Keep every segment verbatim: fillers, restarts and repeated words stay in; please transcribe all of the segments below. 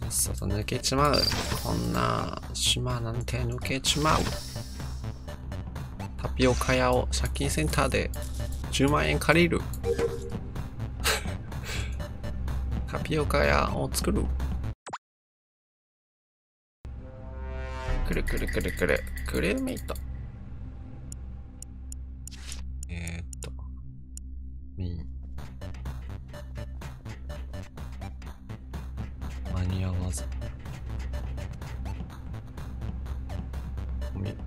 外抜けちまう。こんな島なんて抜けちまう。タピオカ屋を借金センターでじゅうまんえん借りる。タピオカ屋を作る。くるくるくるくるクレーメイト。えー、っとみ間に合わずみ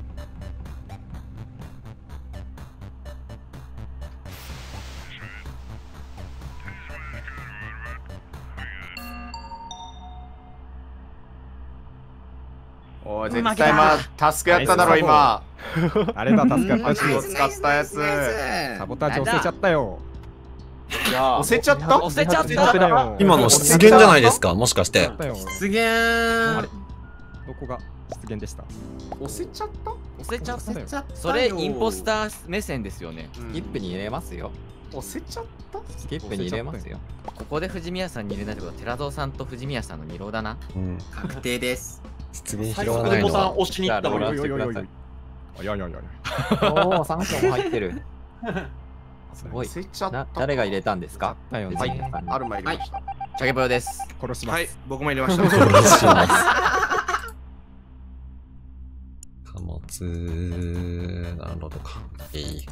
おい、絶対まあタスクやっただろ今。 あれだ、助かったし。 を使ったやつ。 サボタージュ押せちゃったよ。 押せちゃった押せちゃったよ。 今の失言じゃないですか、もしかして。 失言。あれどこが失言でした？ 押せちゃった押せちゃったよ。それインポスター目線ですよね。 スキップに入れますよ。 押せちゃったスキップに入れますよ。 ここで藤宮さんに入れないってことは寺蔵さんと藤宮さんの二郎だな。 確定です。 失言拾わないのは。 押しに行ったのが。 おいおいおいおいおい。おいおいおいおい。 おお、さん票も入ってる。すごい。 押せちゃった。 誰が入れたたんですか？ だよね。 はい、アルマ入れました。 チャゲポヨです。 殺します。 はい、僕も入れました。 殺します。貨物、なるほどか。いい。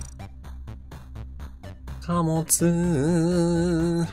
貨物。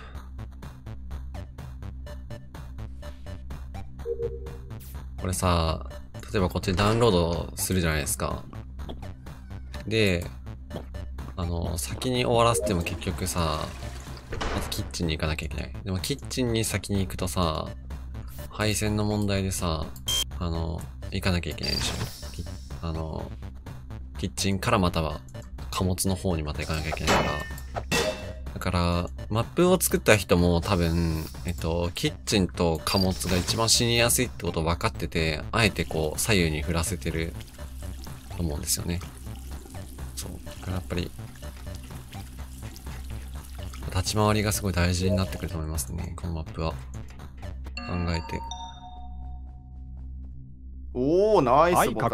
これさ、例えばこっちダウンロードするじゃないですか。で、あの、先に終わらせても結局さ、まずキッチンに行かなきゃいけない。でもキッチンに先に行くとさ、配線の問題でさ、あの、行かなきゃいけないでしょ。あの、キッチンからまたは貨物の方にまた行かなきゃいけないから。だから、マップを作った人も多分、えっと、キッチンと貨物が一番死にやすいってことを分かってて、あえてこう、左右に振らせてると思うんですよね。そう。だからやっぱり、立ち回りがすごい大事になってくると思いますね、このマップは。考えて。 おー、ナイスボタン。 はい、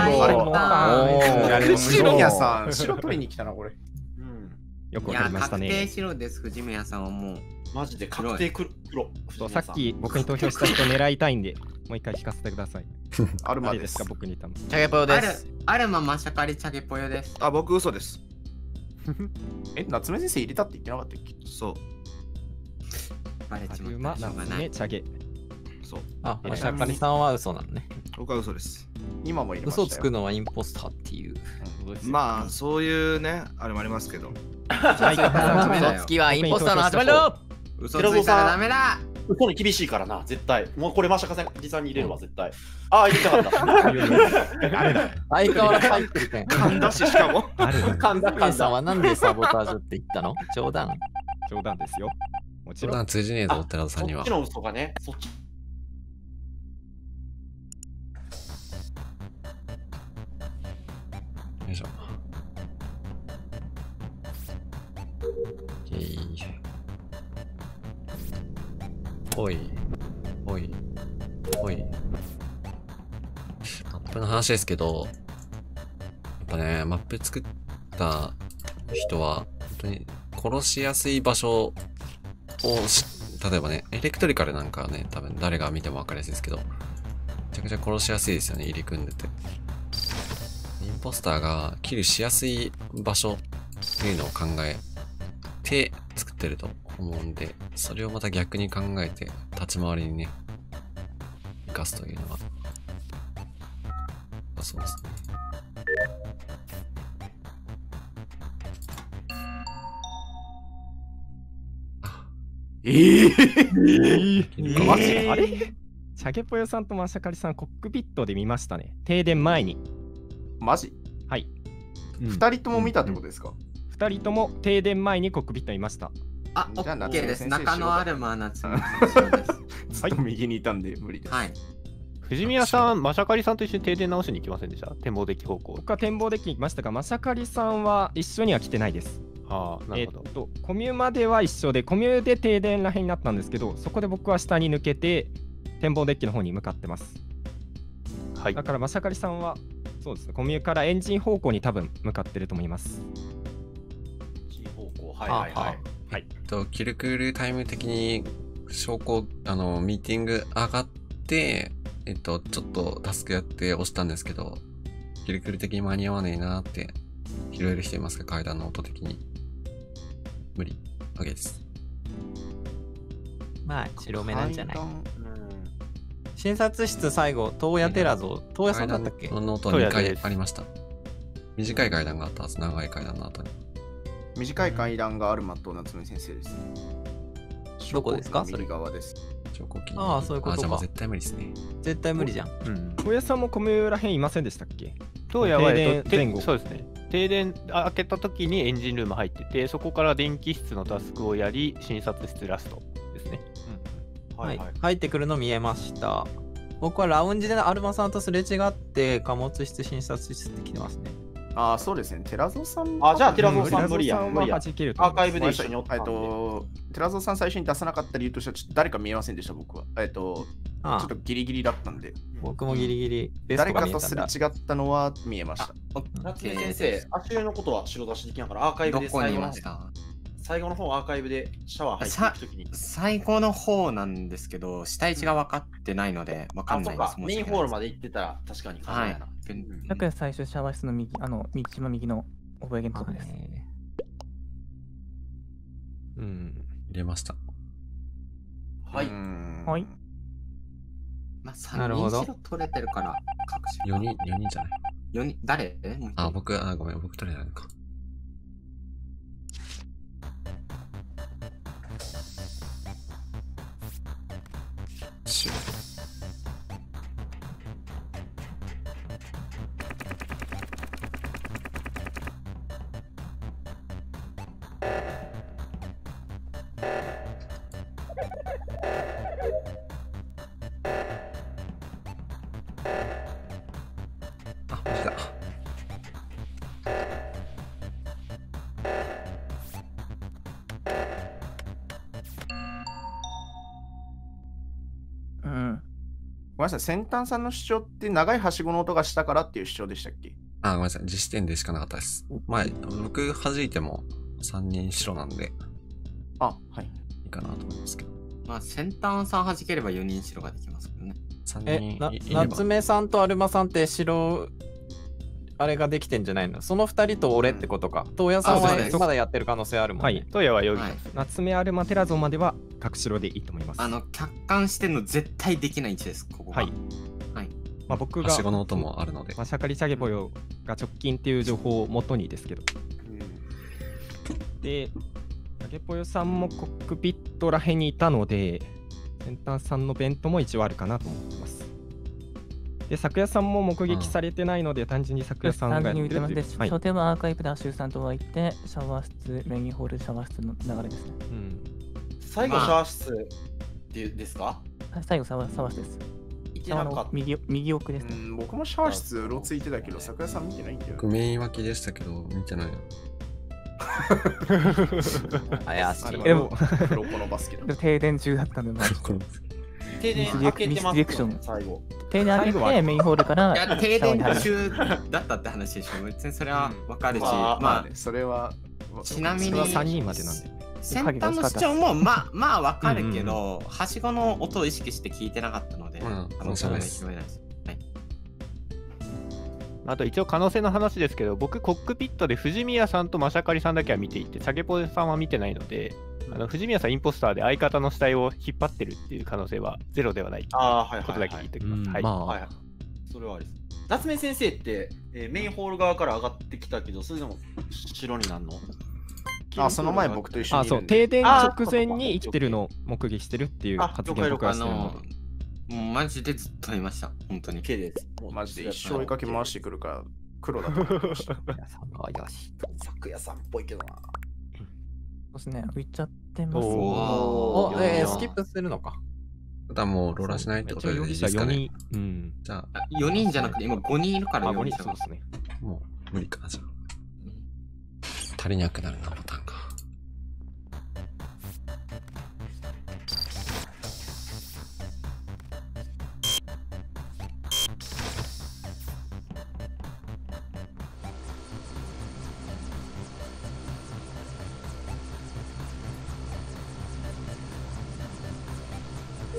隠し白宮さん、白取りに来たな、これ。 よくわかりましたね。 確定白です、藤宮さんはもう。 マジで確定黒。 さっき僕に投票した人狙いたいんで、もう一回聞かせてください。 アルマですか、僕に言ったの。 チャゲポヨです。アルママシャカリチャゲポヨです。 あ、僕嘘です。 え、夏目先生入れたって言ってなかったっけ？ そう。 バレちアルマ、夏目、チャゲ。 そう。 あ、マシャカリさんは嘘なのね。 僕は嘘です。 今も入れましたよ。 嘘つくのはインポスターっていう。 まあ、そういうね、あれもありますけど。 嘘つきはインポスターの始まりだ。嘘ついたらダメだ。 嘘に厳しいからな、絶対。もうこれマシャカリさんに入れるわ、絶対。ああ、入れたかった。 相変わらず入ってるけん。 噛んだし、しかも。 噛んだ噛んだ。はなんでサボタージュって言ったの？冗談。 冗談ですよ。もちろん。 冗談通じねえぞ、寺田さんには。 そっちの嘘がね、そっち。 よいしょ。いい。おい。おい。おい。マップの話ですけど、やっぱね、マップ作った人は、本当に殺しやすい場所をし、例えばね、エレクトリカルなんかはね、多分誰が見ても分かりやすいですけど、めちゃくちゃ殺しやすいですよね、入り組んでて。インポスターがキルしやすい場所っていうのを考えて作ってると思うんで、それをまた逆に考えて立ち回りにね、生かすというのは、そうですね。 えー、えー、マジあれチャゲポヨさんとマシャカリさんコックピットで見ましたね。停電前に。 マジ？ はい。 二人とも見たってことですか？ 二人とも停電前にコックピットいました。 あ、オッケーです。中野アルマ夏目です。 ずっと右にいたんで無理です。 はい。 藤宮さん、マシャカリさんと一緒に停電直しに行きませんでした？展望デッキ方向。 僕は展望デッキに行きましたが、マシャカリさんは一緒には来てないです。 ああ、なるほど。 えっと、コミュまでは一緒で、コミュで停電らへんになったんですけど、そこで僕は下に抜けて、 展望デッキの方に向かってます。 はいだ。からマシャカリさんはそうですね、コミュからエンジン方向に多分向かってると思います。 G 方向、はいはいはい。 はい。 えっと、キルクールタイム的に証拠、あの、ミーティング上がって、えっと、ちょっとタスクやって押したんですけど、キルクール的に間に合わねえなーって、拾える人いますか？階段の音的に。無理。OK です。 まあ白目なんじゃない。 階段診察室最後、東野テラゾ、東野さんだったっけ？ 階段の音にかいありました。短い階段があったはず、長い階段の後に。 短い階段がアルマと夏目先生ですね。 どこですか？ 右側です。 超高級。 ああそういうことかあ、じゃあもう絶対無理ですね。 絶対無理じゃん。 うん。 小屋さんもコミュらへんいませんでしたっけ？ 当夜は、 停電えっとて前後そうですね。停電開けた時にエンジンルーム入ってて、そこから電気室のタスクをやり、診察室ラストですね。 はいいははい。 入ってくるの見えました。僕はラウンジでアルマさんとすれ違って貨物室診察室って来てますね。 ああ、そうですね。寺蔵さん。 あ、じゃあ、テラゾうんーさん無理や。 テラゾーさん無理やは。弾けるとアーカイ思います。 ブで一緒におったえっんで。 と、寺蔵さん最初に出さなかった理由としては、ちょっと誰か見えませんでした、僕は。えっと、 ああちょっとギリギリだったんで。 僕もギリギリベスト誰かとが見えたんだ。 すれ違ったのは見えました。 夏目先生、足湯のことは白出しできながら、アーカイブでどこに最後のいました最後の方アーカイブでシャワー入っていくときに。 最後の方なんですけど、下位置が分かってないので、分かあ、 んないです。 そっか。メインホールまで行ってたら確かに考はいえな。。 だから最初シャワー室の右、あの、一番右の覚えゲームとかです。 うん。 入れました。 はい。 はいい。 まあ、3 なるほど人白取れてるから、隠しよにん、よにんじゃない。 よにん、誰もう一人あ、僕、あ、ごめん、僕取れないのか。しゅあ、無事だ。 うん。 ごめんなさい、先端さんの主張って長いはしごの音がしたからっていう主張でしたっけ？ あ、ごめんなさい。実視点でしかなかったです。まあ、僕弾いてもさんにん白なんであ、はい。 いいかなと思いますけど。 まあ、先端さん弾ければよにん白ができますけどね。 さんえ、なにんいいれば夏目さんとアルマさんって白あれができてんじゃないの？その二人と俺ってことか。東野さんはあそうですまだやってる可能性あるもんね。 はい。 当夜は容疑はいです。 夏目アルマテラゾンまでは角白でいいと思います。 あの、客観視点の絶対できない位置です、ここが。 はい。 はい。 まあ、僕がはしごの音もあるので。 まあ、シャカリチャゲボヨが直近っていう情報をもとにですけど。で、チャゲポヨさんもコックピットらへんにいたので、先端さんのベントも一応あるかなと思ってます。で、昨夜さんも目撃されてないので、単純に昨夜さんが単やって純に言ってます。で、 るっていう。はい。 初手はアーカイブでアシューさんとは行って、シャワー室、メインホール、シャワー室の流れですね。 うん。 最後シャワー室でですか？ 最後、シャワーシャワー室です。シャワー行ってなかっの右右奥ですね。 うん、僕もシャワー室うろついてたけど、桜井さん見てないんだよ僕。メイン脇でしたけど、見てないの。 怪しい。 あれはでも黒子のバスケだで。も停電中だったんで、まあ、 このた。停電開けてますミスディレクション最後。 停電開けてメインホールからいや、停電シャワーに入る。 中だったって話でしょ。別にそれはわかるし、 まあ、まあまね、それは。 あ、ちなみにそれはさんにんまでなんで。 先端の主張もまあまあわかるけど、はしごの音を意識して聞いてなかったので、 うん可能性は聞こえないです。はい。 あと一応可能性の話ですけど、僕コックピットで藤宮さんとマシャカリさんだけは見ていて、チャゲポさんは見てないので、あの藤宮さんインポスターで相方の死体を引っ張ってるっていう可能性はゼロではないああ、はいことだけはいはい。 言っておきます。はい。 うんまあ、 はいはい。それはありです。夏目先生って、えーメインホール側から上がってきたけど、それでも白になるの？ あ、その前僕と一緒あ、そう、 にいるんで。 停電直前に生きてるのを目撃してるっていうあ発言を僕はあしてるのので。、 もうマジでずっといました。本当に。 OK です。 マジで一生追いかけ回してくるから、黒だと思ってました。 昨夜さんっぽいけどな。 そうですね、浮いちゃってます。 お、 おーえー、スキップするのか。 ただもうローラーしないってことでいい一応容疑者4 ですかね。 人。うん。 じゃあ、 あよにんじゃなくて今ごにんいるからあ、 よごにんじゃなくて人そうですね。 もう無理かな、じゃあ。足りなくなるな、ボタンが。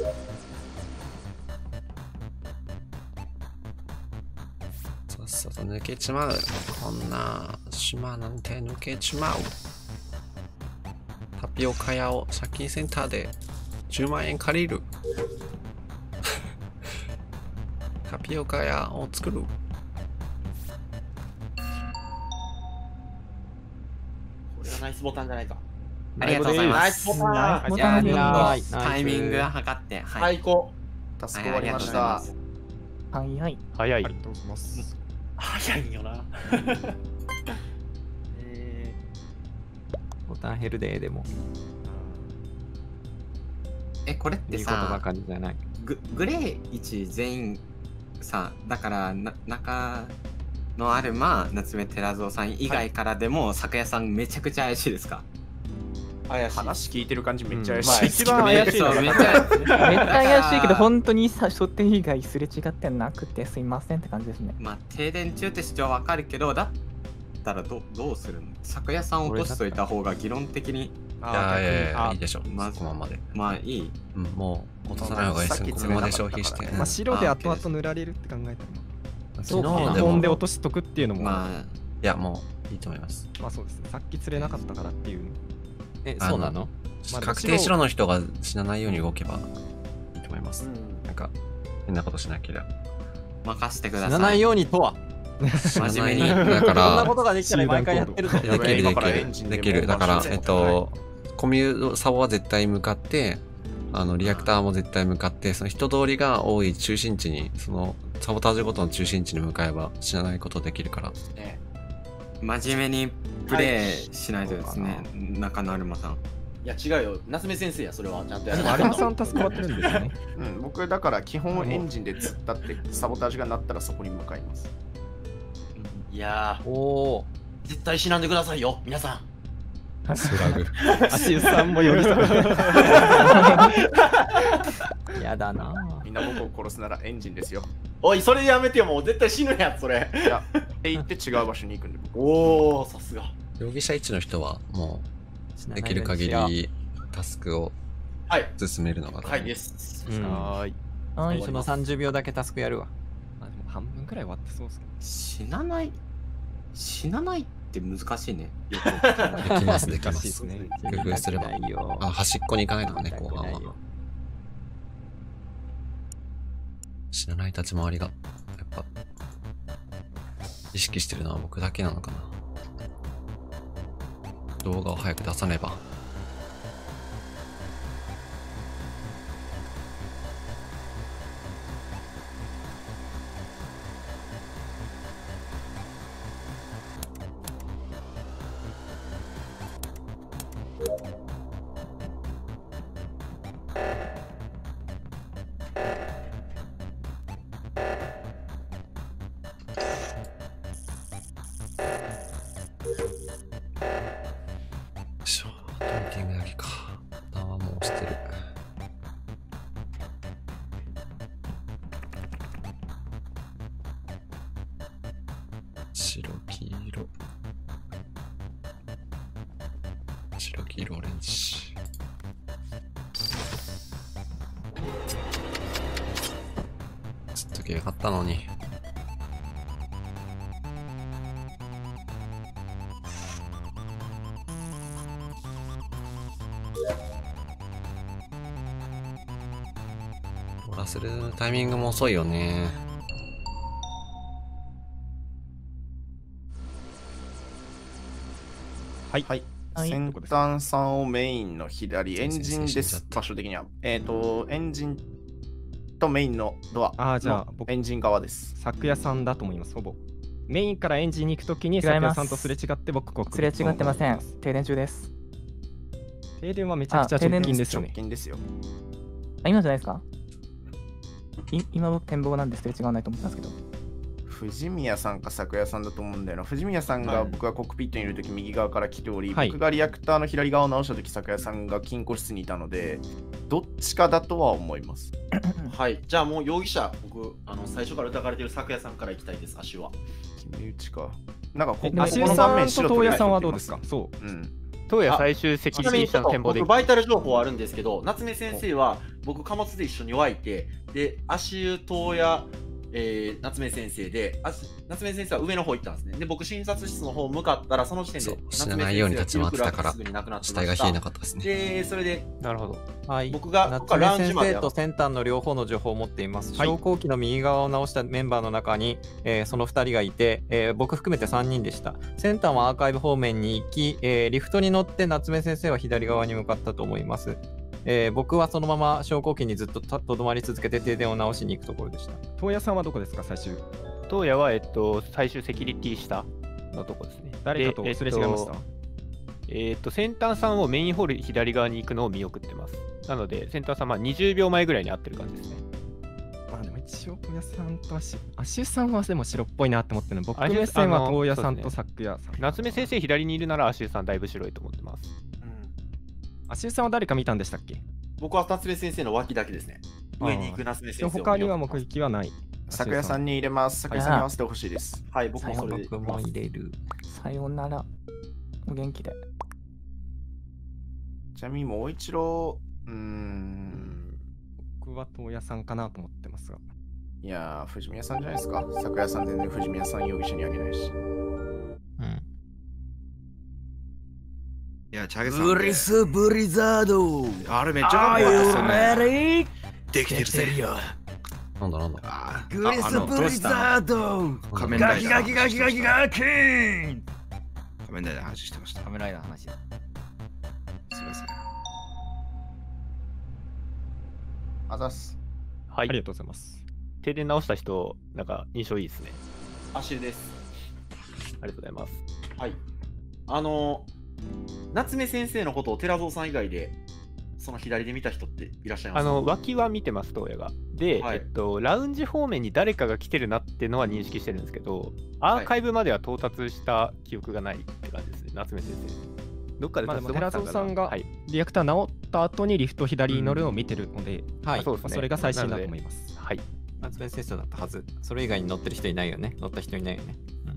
さっさと抜けちまう。こんな島なんて抜けちまう。タピオカ屋を借金センターでじゅうまんえん借りる。タピオカ屋を作る。 これはナイスボタンじゃないか。 ありがとうございまナイす。 スボタン。 ボじゃあ、 タンでナイスタイミング測って、はい。 最高。 タスク終わりましはいたありがとうございます。 はいはい。 早いあり。がとうございます。 早いよな。えボタン減るで、でも。 え、これっていいことばさ、 かりじゃない。 ググレーいち全員さ、だからな中のアルマ、夏目寺蔵さん以外からでも、酒屋さんめちゃくちゃ怪しいですか？ ー、怪しい。 話聞いてる感じめっちゃ怪しい。 まあ一番怪しいのそう、 がめっちゃめっちゃ怪しいけど、本当にさ、書店以外すれ違ってなくてすいませんって感じですね。 まあ、停電中って主張わかるけど、だったらどどうするの？酒屋さん落としといた方が議論的に、 いやいやいや、 あいいでしょ。 まそのままで。 まあいい。 うん、もう落とさない方がいいですよ。ここまで消費して。 まあ、白で後々塗られるって考えたら、 昨まあ、 日でも、 基本で落としとくっていうのも、ままあ、 いや、もういいと思います。 あそうですね。さっき釣れなかったからっていう。 え、 あのそうなの？ まあ確定白の人が死なないように動けばいいと思います。 うん。 なんか、変なことしなければ。 任せてください。 死なないようにとは。 真面目に。 だかこんならこ、とができたら毎回やってると。 できるで今からきる。 エンジンでできる。だから、えっと、コミュサボは絶対向かって、あの、リアクターも絶対向かって、その人通りが多い中心地に、その、サボタージュごとの中心地に向かえば死なないことできるから。 ね、 真面目にプレイしないとですね、中野アルマさん。 いや違うよ。夏目先生や、それはちゃんとやる。 でも、アルマさんタスク終わってるんですよね。 うん、僕だから基本エンジンで突っ立ってサボタージュが鳴ったらそこに向かいます。 いやおお。 ー、絶対死なんでくださいよ、皆さん。 スラグ。 足湯さんも寄り添う。 やだな。 みんな僕を殺すならエンジンですよ。 おい、それやめてよ、もう絶対死ぬやん、それ。 いや、って言って違う場所に行くんで僕。 おー、さすが。 容疑者いちの人は、もう、できる限りタスクをはい、 進めるのがはいです。 うんはーい。 はい。 そのさんじゅうびょうだけタスクやるわ。 まあでも半分くらい終わってそうですね。 死なない死なないって難しいね。 できます、できます。 難しいですね。 工夫すれば。 ないよ。 あ、端っこに行かないとね、後半は。知らない立ち回りが、やっぱ、意識してるのは僕だけなのかな。動画を早く出さねば。しょ、ミーティングだけか。ボタンはもう押してる。白、黄色。白、黄色、オレンジ。ずっとけよかったのに。終わらせるタイミングも遅いよね。 はい。 はい。 はい先端さんをメインの左、エンジンです、場所的には。えっ、ー、と、エンジンとメインのドアあーじゃあの僕エンジン側です。 昨夜さんだと思います、ほぼ。メインからエンジンに行くときに、 違います昨夜さんとすれ違って僕、ここすれ違ってません。停電中です。 停電はめちゃくちゃあ停電直近ですよね。 直近ですよ。 あ、今じゃないですかい今僕展望なんですれ違わないと思ったんですけど。 藤宮さんか昨夜さんだと思うんだよな。藤宮さんはいが僕がコックピットにいるとき右側から来ており、 はい僕がリアクターの左側を直したとき昨夜さんが金庫室にいたので、どっちかだとは思います。 はい、じゃあもう容疑者、僕、あの最初から疑われている昨夜さんから行きたいです、足は。 決め打ちか。なんかこえここの足湯さんと盤面白東野さんはどうですか？そう。 うん。 東野最終セキュリティちなみにちょっと者の展望で僕、バイタル情報あるんですけど、夏目先生は僕貨物で一緒に湧いて、で足湯東屋、えー、夏目先生で、あ夏目先生は上の方行ったんですね。で僕診察室の方向かったら、その時点でそう死なないように立ち回ってたからすぐに亡くなって死ました。 体が冷えなかったですね。 でそれでなるほど。 はい。 僕が夏ここからラウン目先ジまで生と先端の両方の情報を持っています。 はい昇降機の右側を直したメンバーの中に、えーそのふたりがいて、えー僕含めてさんにんでした。先端はアーカイブ方面に行き、えーリフトに乗って夏目先生は左側に向かったと思います。えー僕はそのまま昇降機にずっとたとどまり続けて停電を直しに行くところでした。 東野さんはどこですか、最終。 東野は、えっと、最終セキュリティ下のとこですね。 誰かとですれ違いました。 えっと、先端さんをメインホール左側に行くのを見送ってます。なので、先端さんはにじゅうびょうまえぐらいに合ってる感じですね。 まあでも一応、東野さんと足足さんはでも白っぽいなって思ってるの。僕アシュ目線はあの東野さんとそうです昨夜さん。 夏目先生左にいるなら、アシュさんだいぶ白いと思ってます。 足さんは誰か見たんでしたっけ？ 僕は夏目先生の脇だけですね。上に行く夏目先生を見他には目送ってます撃はない。 昨夜さんに入れます。昨夜さんに合わせてほしいです。 はい、僕もそれで。 僕も入れる。 さよなら。お元気で。 ちなみにもう一度、うーん。 僕は東野さんかなと思ってますが。 いやー、藤宮さんじゃないですか。昨夜さん全然藤宮さん容疑者にあげないし。 うん。 いや、チャゲさんね。 ブリス・ブリザード。 あれめっちゃかっこよかったっすよね。 Are you ready？ できてるぜ。 なんだなんだ。 あグリス・ブリザード。 仮面ガライダー。 キガキガキガキガキーン。 仮面ライダーの話してました。 仮面ライダーの話だ。 すいません。 あざっす。 はい。 ありがとうございます。 停電直した人、なんか印象いいですね。 足湯です。 ありがとうございます。 はい。あのー、夏目先生のことを寺蔵さん以外で、その左で見た人っていらっしゃいますか？ あの、脇は見てます、東野が。で、 はいえっと、ラウンジ方面に誰かが来てるなってのは認識してるんですけど、アーカイブまでは到達した記憶がないって感じですね、夏目先生。どっかでまあでも立ち止まってた寺蔵さんがはい、 リアクター直った後にリフト左に乗るのを見てるので、 はい。 あそうですねまあそれが最新だと思います。 はい。 夏目先生だったはず。それ以外に乗ってる人いないよね。乗った人いないよね。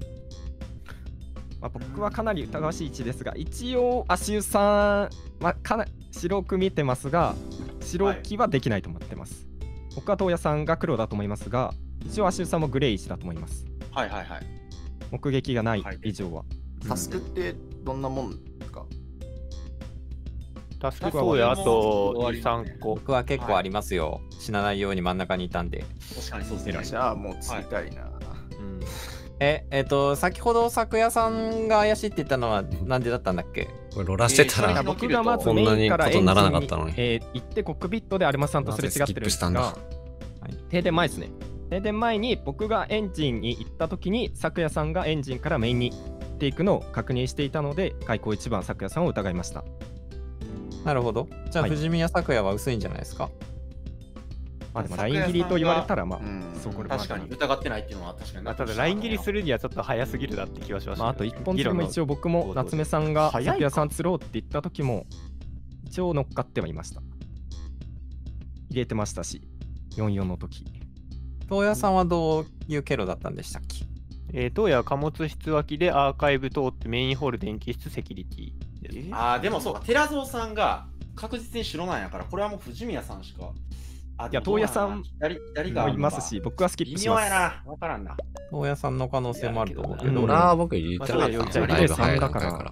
まあ、僕はかなり疑わしい位置ですが、一応、足湯さんはかな白く見てますが、白木はできないと思ってます。僕は東野さんが黒だと思いますが、一応、足湯さんもグレー位置だと思います。 はいはいはい。 目撃がない以上は。 タスクってどんなもんですか？ タスク東野あとに、さんこ。 僕は結構ありますよ。死なないように真ん中にいたんで。 確かにそうですね。 じゃあもう釣りたいな。 うんえ、えっ、と、先ほど昨夜さんが怪しいって言ったのはなんでだったんだっけ？ これロラしてたら、 えー僕がまずこんなにメインからことにならなかったのに。 えー行ってコックピットでアルマさんとすれ違ってるんですが、 なぜ停電前ですね。停電前に僕がエンジンに行った時に、昨夜さんがエンジンからメインに行っていくのを確認していたので、開口一番昨夜さんを疑いました。 なるほど。じゃあ、 はい藤宮咲夜は薄いんじゃないですか？ まあでもライン切りと言われたら、まあ、 うんそうこれもある確かに疑ってないっていうのは確かに。 まあ、ただ、ライン切りするにはちょっと早すぎるなって気はしました、 まあ、あといっぽんでも一応僕も夏目さんが早いか昨夜さん釣ろうって言った時も一応乗っかってはいました。入れてましたし、よんじゅうよんの時。 東野さんはどういう経路だったんでしたっけ？ えー、東野は貨物室脇でアーカイブ通ってメインホール電気室セキュリティです。 ああ、でもそうか、寺蔵さんが確実に白なんやから、これはもう藤宮さんしか。あいや、東野さん左左がもいますし、僕はスキッ微プします。 妙やな。わからんな。 東野さんの可能性もあると思うけど。 いやけどロラは僕入れてなかったんですよ、 まあだいぶ早いだから段階から。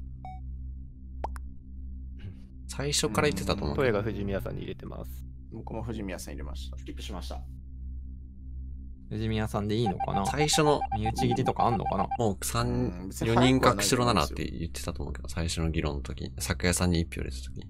最初から言ってたと思うけど。 東野が藤宮さんに入れてます。 僕も藤宮さん入れました。 スキップしました。 藤宮さんでいいのかな？ 最初の、 身内切りとかあんのかな？ もうさん、よにん隠しろならって言ってたと思うけど、最初の議論の時に、昨夜さんにいち票入れた時に。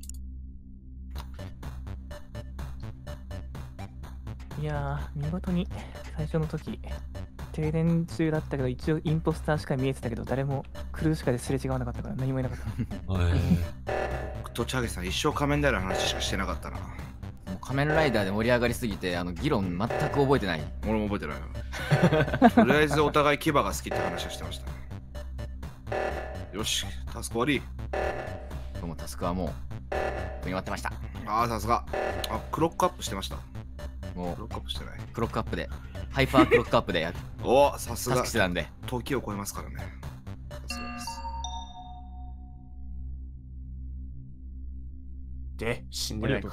いやー、見事に最初の時、停電中だったけど、一応インポスターしか見えてたけど、誰もクルーしかですれ違わなかったから何もいなかった。 僕とチャゲさん一生仮面ライダーの話しかしてなかったな。 もう仮面ライダーで盛り上がりすぎて、あの議論全く覚えてない。 俺も覚えてないよ。とりあえずお互い牙が好きって話をしてましたね。よし、タスク終わり。 今日もタスクはもう決まってました。 ああ、さすが。あ、クロックアップしてました。 もクロックアップしてない。 うクロックアップで、ハイパークロックアップでやおお、さすがタスク。してたんで。 時を超えますからね。さすがです。 で、死んありでないか。 がとうございます。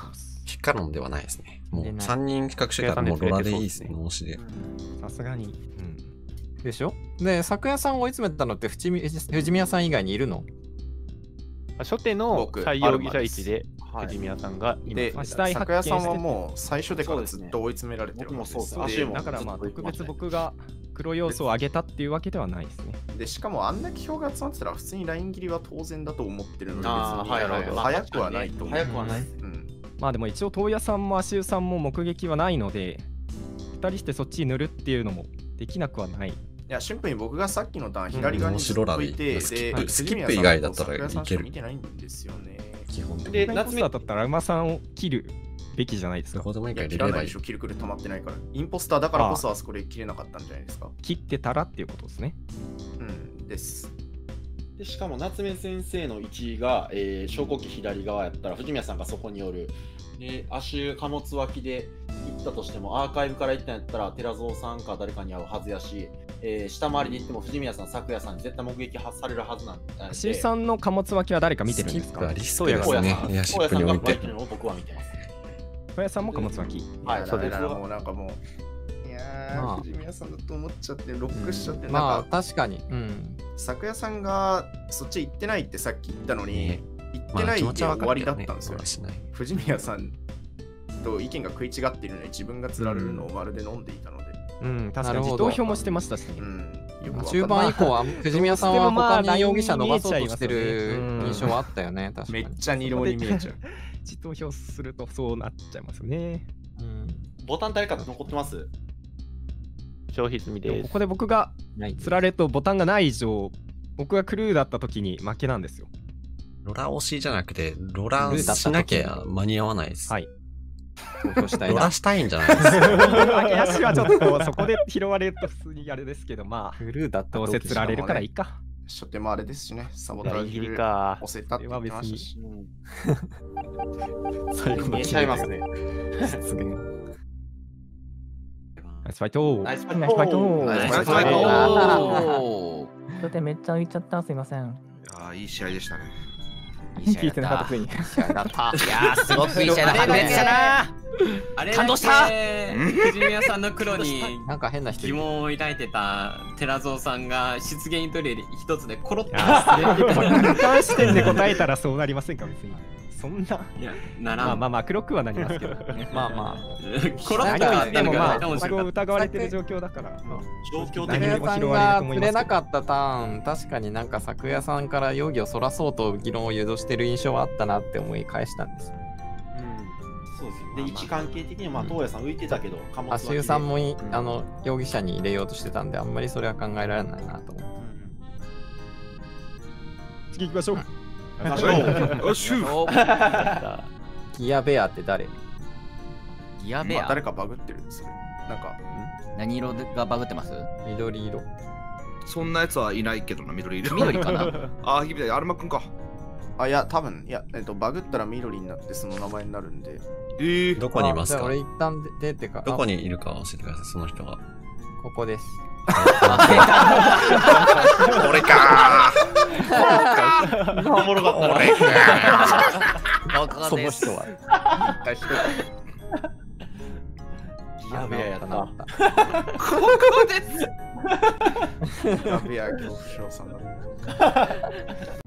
非可能ではないですね。もう出ないさんにん比較してたらもうロラでいいですね、脳死で。 さすがに。 でしょで、昨夜さんを追い詰めたのって藤宮藤宮さん以外にいるの？ 初手の僕最容疑者位置ではい藤宮さんがいで、 ます。 死体発昨夜さんは見してもう最初でからずっと追い詰められてる僕もそうですわけ足もだからまあずっと特別僕が黒要素を上げたっていうわけではないですね。 で、しかもあんだけ票が集まってたら普通にライン切りは当然だと思ってるので、別あーはいはいにはい早くはないと思う。 早くはない。 うん。 まあでも一応東野さんも足湯さんも目撃はないので、ふたりしてそっちに塗るっていうのもできなくはない。 いや、シンプルに僕がさっきのターン左側にずっといて、 スキップでスキップ以外だったらいける藤宮さんと桜井さんしか見てないんですよね。 基本的に。 で、 夏夏目目だったら馬さんを切るべきじゃないですか。 どこでもいいいや、 から入れればいい切らないでしょ、。キルクル溜まってないから。インポスターだからこそあそこで切れなかったんじゃないですか。 切ってたらっていうことですね。 うん、です。 でしかも夏目先生の位置が、えー、昇降機左側やったら藤宮さんがそこにおる。で、足貨物脇で行ったとしてもアーカイブから行ったんやったら寺蔵さんか誰かに会うはずやし、えー、下回りで行っても藤宮さん、昨夜さんに絶対目撃されるはずなんで。 足湯さんの貨物脇は誰か見てるんですか？ スキップはリスクですね。エアシップに置いて。 のを僕は見てます。 小屋さんも貨物脇。 はい、 そうです。 僕はもうなんかもう。いやまあー、藤宮さんだと思っちゃって、ロックしちゃって、 まあなんか、 確かに。うん。 昨夜さんがそっち行ってないってさっき言ったのにね、 行ってまあ気ないで持ちはわか終わりるけどね。 だったんですよロラ。しない。 藤宮さんと意見が食い違っているのに自分が釣られるのをまるで飲んでいたので、 うん、確かになるほど自投票もしてましたしね。 うん、よくわかんない中盤以降は藤宮さんは他に容疑者伸ばそうとしてどうしてもまあるラインに見えちゃいますよね印象はあったよね。確かに。 めっちゃ二郎に見えちゃう。 自投票するとそうなっちゃいますよね。 うん。 ボタン誰か残ってます消費済みです。 でもここで僕がない。 釣られるとボタンがない以上、僕がクルーだった時に負けなんですよ。 ロラ推しじゃなくて、ロラしなきゃ間に合わないです。 はい。 投票したいなロラ。したいんじゃないですか。 揚げ足はちょっとそこで拾われると普通にあれですけど、まあ、 クルーだったどうせ釣られるからいいか。 初手もあれですしね、サボタライン切ージュりか。 押せたって言ってましたし。 最後の見えちゃいますね。 実現。 ナイスファイトナイスフナイスファイトナイスファイトナイスファイトおー初手めっちゃ浮いちゃった。すいません。 ああ、いい試合でしたね。 聞いてなかったくせに。 いやーすごくいい試合だったね。 あれ感動した藤宮さんの黒になんか変な人いる。 疑問を抱いてた寺蔵さんが出現トレイ一つでコロッと無関視点で答えたらそうなりませんか、別に。そんな。 いやならんまあまあまあ、黒くはなりますけど。 まあまコロッと何を言ってもまあ、 面白かっ僕を疑われてる状況だから。まああ。 状況的に何にも昨夜さん拾われるがと思いますけど釣れなかったターン、確かになんか昨夜さんから容疑をそらそうと議論を誘導してる印象はあったなって思い返したんです。 うん、そうですね。で、位置関係的には、まあ、東野さん浮いてたけど、貨物足湯さんもいうんあの容疑者に入れようとしてたんで、あんまりそれは考えられないなと思って。 次行きましょう。 行きましょうよっしゅおギアベアって誰？ ギアベアまあ誰かバグってるんですよ。なんか、 何色がバグってます？ 緑色。 そんなやつはいないけどな、緑色。 緑かなああ、ひびだ、アルマくんか。 あ、いや、多分いや、えっと、バグったら緑になってその名前になるんで、 ええどこにいますかあじゃあ俺一旦出てか。 どこあにいるか教えてください、その人が。 ここです。 俺かおもろかったな。 ここですその人は。 ギアベアやった。 なった。 ここですラビア恐怖症さんだ。